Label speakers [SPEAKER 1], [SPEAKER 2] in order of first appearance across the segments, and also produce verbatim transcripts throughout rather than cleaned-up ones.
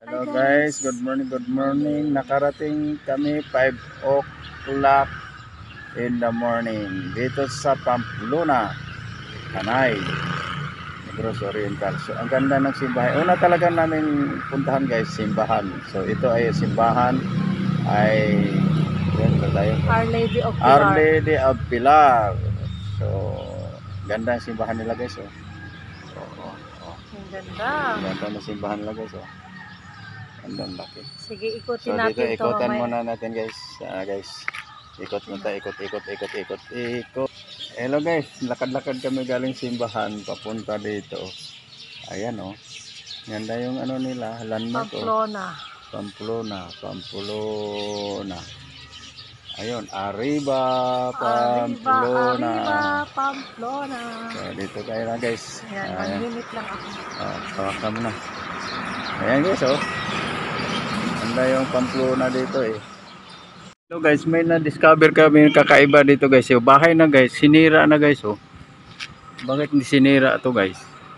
[SPEAKER 1] Hi
[SPEAKER 2] Hello
[SPEAKER 1] guys.
[SPEAKER 2] guys, good morning, good morning. Nakarating kami five o'clock in the morning dito sa Pamplona, Tanay, Negros Oriental. So ang ganda ng simbahan. Una talaga namin puntahan guys, simbahan. So ito ay simbahan ay yan ba tayo?
[SPEAKER 1] Our Lady of
[SPEAKER 2] Our
[SPEAKER 1] Pilar.
[SPEAKER 2] Lady of Pilar. So ganda ang simbahan nila guys. Oh. Oh, oh, oh.
[SPEAKER 1] Ang ganda.
[SPEAKER 2] Ganda ng simbahan nila guys. Oh. Ang laki.
[SPEAKER 1] Sige, ikutin
[SPEAKER 2] So dito
[SPEAKER 1] natin to
[SPEAKER 2] ikutan
[SPEAKER 1] mamaya.
[SPEAKER 2] muna natin guys. Ah, guys. Ikot muna tayo, ikot, ikot, ikot, ikot, ikot. Hello guys, lakad-lakad kami galing simbahan papunta dito. Ayan oh. Ganda yung ano nila, landmark oh.
[SPEAKER 1] Pamplona.
[SPEAKER 2] Pamplona, Pamplona. Ayun, Arriba,
[SPEAKER 1] Arriba,
[SPEAKER 2] Pamplona.
[SPEAKER 1] Arriba, Pamplona.
[SPEAKER 2] So dito tayo na guys.
[SPEAKER 1] Ayan, one
[SPEAKER 2] Ayan.
[SPEAKER 1] minute lang ako.
[SPEAKER 2] Oh, tawag mo na. Ayan guys oh. Ganda yung Pamplona dito eh. So guys, may na-discover kami kakaiba dito guys. Yung bahay na guys, sinira na guys oh. Bakit hindi sinira to guys?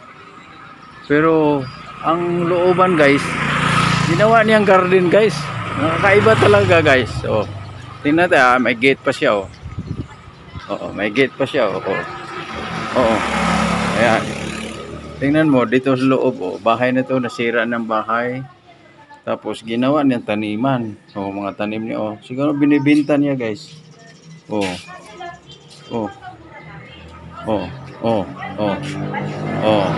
[SPEAKER 2] Pero ang looban guys, ginawa niyang garden guys. Nakakaiba talaga guys. Oh. Tingnan natin ah, may gate pa siya oh. Oo, may gate pa siya oh. Oo. Ayan. Tingnan mo dito sa loob oh. Bahay na to, nasira ng bahay. Tapos ginawa niyang taniman. Oh, mga tanim niya oh. Siguro binibenta niya, guys. Oh. Oh. Oh. Oh. Oh. Oh.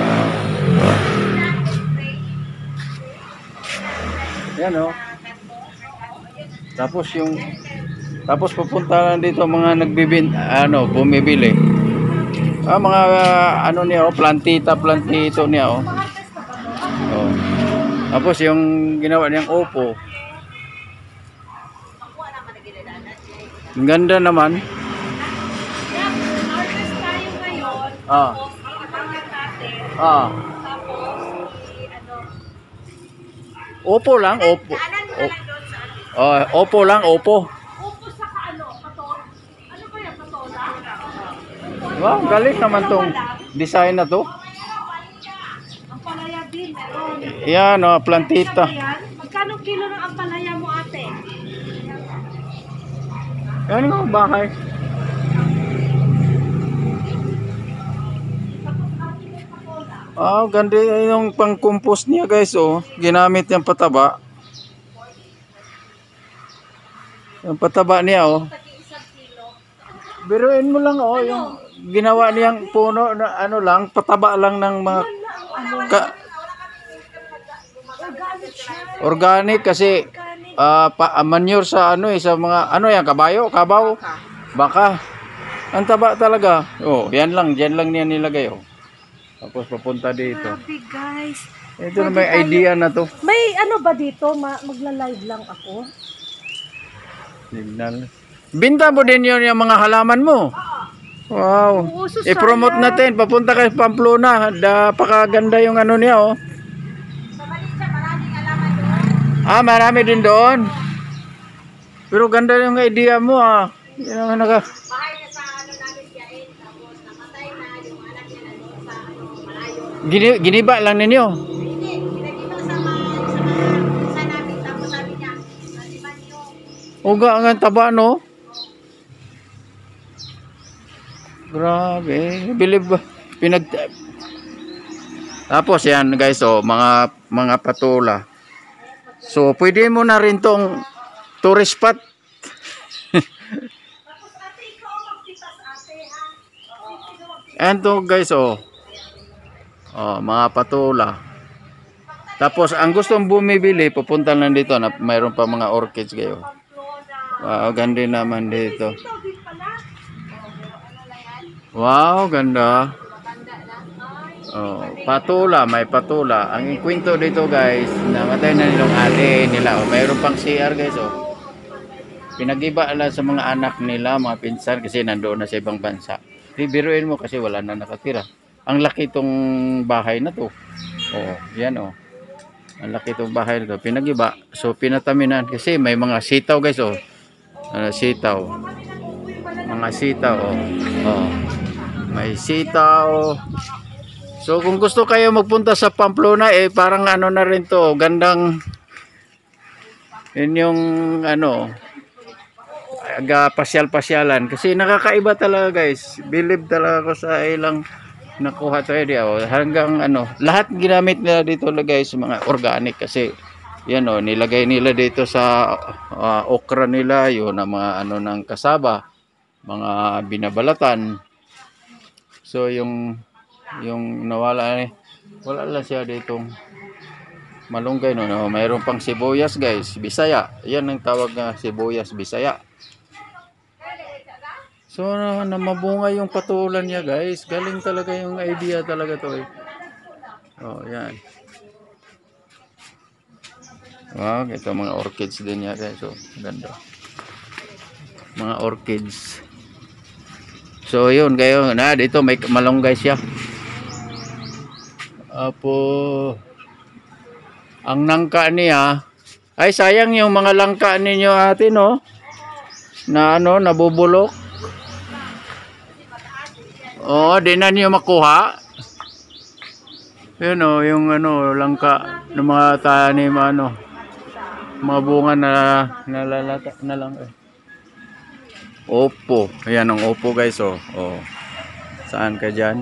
[SPEAKER 2] Yan oh. Tapos yung tapos pupunta lang dito mga nagbibin ano, bumibili. Ah, mga uh, ano niya oh, plantita, plantito niya oh. Oh. Tapos yung ginawa niyang upo. Ang ganda naman. Ah. Ah. Opo lang, opo. Oh, opo lang, opo.
[SPEAKER 1] Upo sa ano, patol. Ano ba yan, patola?
[SPEAKER 2] Wow, galing naman tong design na to.
[SPEAKER 1] Ang palaya din, meron.
[SPEAKER 2] Yan oh, plantita.
[SPEAKER 1] Magkano kilo ng ampalaya mo ate?
[SPEAKER 2] Yan yung bahay. Ah, oh, ganda yung pang-compost niya guys oh. Ginamit yung pataba. Yung pataba niya oh. Biruin mo lang oh, yung ginawa niyang puno na ano lang, pataba lang ng mga ka, organic kasi uh, pa, manure sa ano eh, sa mga ano yan, kabayo, kabaw, baka. Ang taba talaga. Oh, yan lang, diyan lang niya nilagay oh. Tapos papunta dito.
[SPEAKER 1] Grabe guys.
[SPEAKER 2] Ito na may idea na to.
[SPEAKER 1] May ano ba dito? Ma magla-live lang ako.
[SPEAKER 2] Signal. Binta mo din yun yung mga halaman mo. Wow. I-promote natin. Papunta kayo sa Pamplona. Napakaganda yung ano niya oh. Ah, marami din doon. Pero ganda yung idea mo ah. Yung naka Gini, giniba lang ninyo. Uga ang taba no. Grabe, believe pinag Tapos yan guys oh, mga mga patola. So pwede mo na rin tong tourist spot. And to guys oh. Oh, mga patola. Tapos ang gustong bumibili, pupunta lang dito na mayroon pa mga orchids kayo. Wow, ganda naman dito. Wow, ganda. Oh, patola, may patola. Ang kwento dito guys, namatay na nilang ate nila. Oh, mayroon pang C R guys oh. Pinagiba lang sa mga anak nila, mga pinsan kasi nandoon na sa ibang bansa. Bibiruin mo kasi wala na nakatira. Ang laki itong bahay na to. Oh, yan oh. Ang laki itong bahay na to. Pinagiba. So pinataminan kasi may mga sitaw guys oh. Uh, sitaw. Mga sitaw oh. Oh. May sitaw. So kung gusto kayo magpunta sa Pamplona, eh parang ano na rin to, gandang yun yung ano, aga pasyal-pasyalan. Kasi nakakaiba talaga guys. Believe talaga ako sa ilang nakuha tayo di oh. Hanggang ano, lahat ginamit nila dito guys, mga organic kasi yan oh, nilagay nila dito sa uh, okra nila, yun ang mga ano ng kasaba, mga binabalatan. So yung yung nawala eh, wala lang siya ditong malunggay no, no. Mayroon pang sibuyas guys, Bisaya. Yan ang tawag na sibuyas Bisaya. So na, na mabunga yung patulan niya guys. Galing talaga yung idea talaga to eh. Oh, yan. Wow, ito mga orchids din niya guys. So, ganda. Mga orchids. So yun kayo na dito may malunggay siya. Apo ang nangka niya ay sayang yung mga langka ninyo ate no na ano nabubulok. Oh, di na niyo makuha. Yun oh, yung ano langka ng mga tanim ano mga bunga na nalalata na lang eh. Opo, ayan ang opo guys oh. Oh. Saan ka diyan?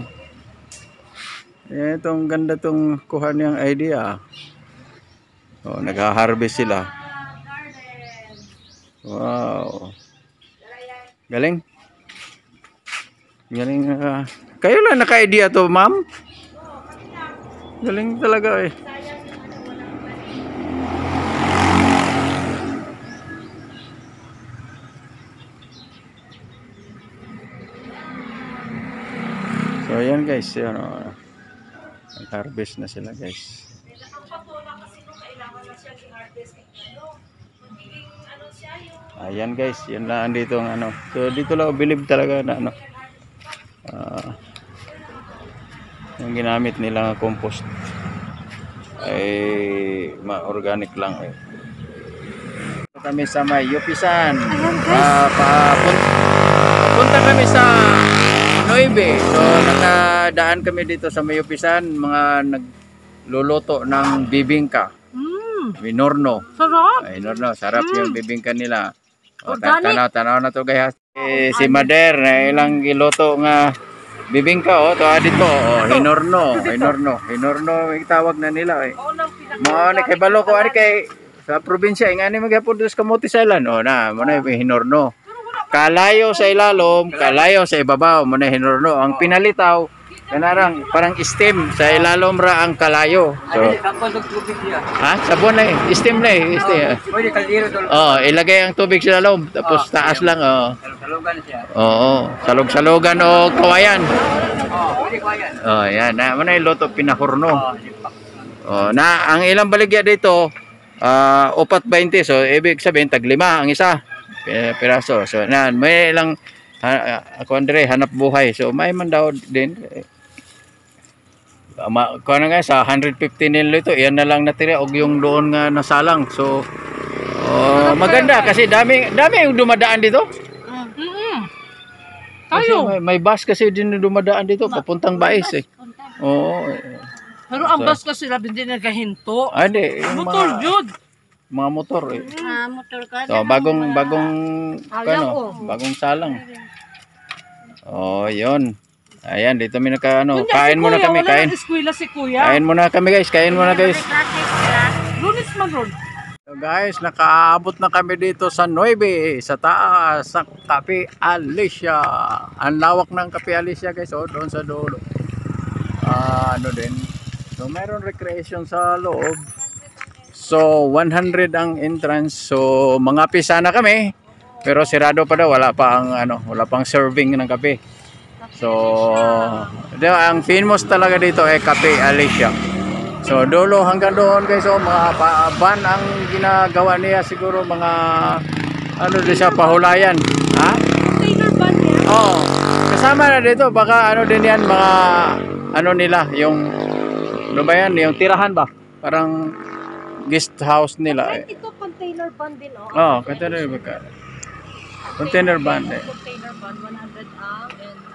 [SPEAKER 2] Itong ganda tong kuha niyang idea. Oh, nag-harvest sila. Wow. Galing. Galing. Uh, kayo lang naka-idea to, ma'am? Galing talaga eh. So, ayan guys. Yan, oh. Nag-harvest na sila guys. Ayan guys, yan lang dito ang ano. So dito lang believe talaga na ano. Uh, yung ginamit nila compost ay ma-organic lang eh. Kami sa may Yupisan. Uh, papunta kami sa Nueve. So nakadaan kami dito sa may Yupisan, mga nagluluto ng bibingka. Mm. Minorno. Sarap. Ay, Minorno, sarap mm. yung bibingka nila. O, tanaw, tanaw na to guys. Eh, si Mader na ilang giloto nga bibingka oh, to dito oh, hinorno, hinorno, hinorno yung tawag na nila eh. Mo ni kay balo ko ani kay sa probinsya ingani magyapon dos kamote sa ilan oh na mo na hinorno. Kalayo sa ilalom, kalayo sa ibabaw mo na hinorno. Ang pinalitaw kanarang parang steam sa ilalom ra ang kalayo. So, ha? Sabon na eh. Steam na eh. Steam. Oh, ilagay ang tubig sa ilalom tapos taas lang oh. Salog-salogan siya. Oo, salog-salogan o kawayan. Oh, pwede kawayan. Oh, yan na mo na iluto pinahurno. Oh, na ang ilang baligya dito uh, upat twenty so ibig sabihin tag lima ang isa piraso. So na may ilang uh, ako andre hanap buhay. So may man daw din Ma, kung nga sa one hundred fifty nilo ito, yan na lang natira og yung doon nga nasalang. So uh, maganda kasi dami dami yung dumadaan dito. Mm-hmm. Tayo. May, may bus kasi din dumadaan dito papuntang Bais eh. Oo.
[SPEAKER 1] Pero ang so, bus kasi labi din nagahinto.
[SPEAKER 2] Ah, di,
[SPEAKER 1] motor jud.
[SPEAKER 2] Mga motor eh.
[SPEAKER 3] Ah, motor ka.
[SPEAKER 2] So bagong bagong ano, bagong salang. Oh, 'yon. Ayan, dito mi naka ano, kain muna kami, kain.
[SPEAKER 1] Eskwela si Kuya.
[SPEAKER 2] Kain muna kami guys, kain muna guys.
[SPEAKER 1] Lunes man ron.
[SPEAKER 2] So guys, nakaabot na kami dito sa Nueve, sa taas, sa Cafe Alicia. Ang lawak ng Cafe Alicia guys, oh, doon sa dulo. Uh, ano din. So meron recreation sa loob. So one hundred ang entrance. So mga pisa na kami. Pero sirado pa daw, wala pa ang ano, wala pang serving ng kape. So, ang famous talaga dito ay Cafe Alicia. So, dulo hanggang doon guys, oh, mga van ang ginagawa niya siguro mga ano din siya pahulayan. Ha?
[SPEAKER 1] Container van niya?
[SPEAKER 2] Oo. Kasama na dito, baka ano din yan, mga ano nila, yung ano ba yan, yung tirahan ba? Parang guest house nila.
[SPEAKER 1] Ay, ito container van din, oh.
[SPEAKER 2] Oo, container van. Container van eh.
[SPEAKER 1] Container van, one hundred ang and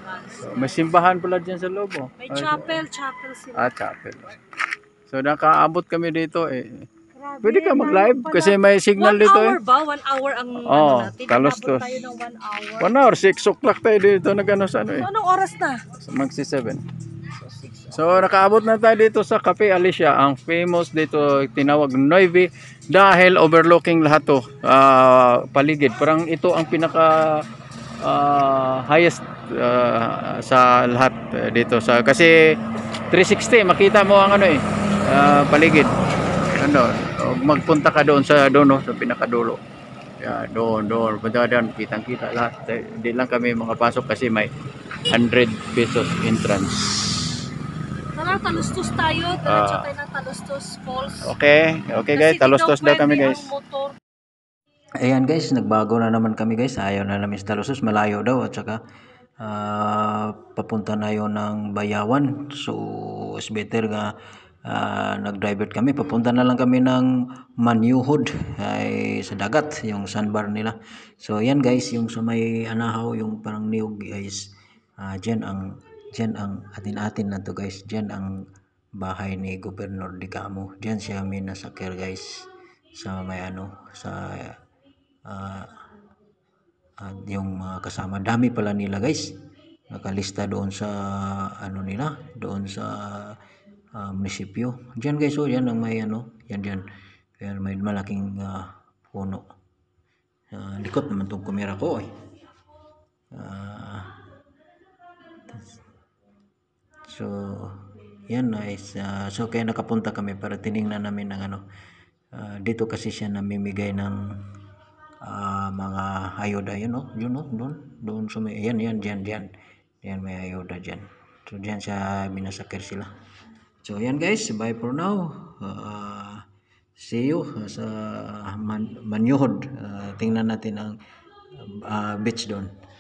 [SPEAKER 2] So, may simbahan pala dyan sa loob. Oh.
[SPEAKER 1] May
[SPEAKER 2] Ay,
[SPEAKER 1] chapel, chapel sila.
[SPEAKER 2] Ah, chapel. So, nakaabot kami dito eh.
[SPEAKER 1] Grabe,
[SPEAKER 2] Pwede ka mag-live
[SPEAKER 1] layo pala.
[SPEAKER 2] kasi may signal
[SPEAKER 1] one
[SPEAKER 2] dito
[SPEAKER 1] hour
[SPEAKER 2] eh.
[SPEAKER 1] ba? One hour ang
[SPEAKER 2] Oo,
[SPEAKER 1] ano natin.
[SPEAKER 2] talos-tos.
[SPEAKER 1] Inabot tayo ng one hour.
[SPEAKER 2] One hour, six o'clock tayo dito nag-ano sa ano eh.
[SPEAKER 1] So, anong oras na?
[SPEAKER 2] Magsi seven. So nakaabot na tayo dito sa Cafe Alicia, ang famous dito tinawag Nueve dahil overlooking lahat to ah, paligid. Parang ito ang pinaka ah, highest ah, sa lahat eh, dito sa kasi three sixty makita mo ang ano eh ah, paligid. Ano, magpunta ka doon sa doon no, sa pinakadulo. Yeah, doon, doon. Punta doon, kitang-kita lahat. Hindi lang kami makapasok kasi may one hundred pesos entrance.
[SPEAKER 1] Tara, talustos tayo.
[SPEAKER 2] Ah.
[SPEAKER 1] Diretso tayo ng Talustos Falls.
[SPEAKER 2] Okay, okay guys,
[SPEAKER 1] Kasi
[SPEAKER 2] talustos
[SPEAKER 1] di
[SPEAKER 2] daw kami
[SPEAKER 1] pwede
[SPEAKER 2] guys.
[SPEAKER 1] ang motor.
[SPEAKER 2] Ayan guys, nagbago na naman kami guys. Ayaw na namin sa talustos, malayo daw at saka ah, papunta na yun ng Bayawan. So, it's better nga ah, nag-divert kami. Papunta na lang kami ng Manyuhod ay sa dagat, yung sandbar nila. So, ayan guys, yung sa may anahaw, yung parang niyog guys. Ah, dyan ang dyan ang atin-atin na to guys. Dyan ang bahay ni Gobernador Dicamo. Dyan siya minasakir guys. Sa may ano, sa ah, at yung mga kasama. Dami pala nila guys. Nakalista doon sa ano nila, doon sa ah, munisipyo. Diyan guys, oh, yan ang may ano, yan diyan. Kaya may malaking ah, puno. Ah, likot naman tong kamera ko eh. Ah, so yan guys. Ah, so kaya nakapunta kami para tiningnan namin ng ano. Ah, dito kasi siya namimigay ng ah, mga ayuda yun no, yun no, doon doon sa may yan yan diyan diyan yan may ayuda diyan. So diyan siya binasakir sila. So yan guys, bye for now. Ah, see you sa Man Manyuhod. Ah, tingnan natin ang ah, beach doon.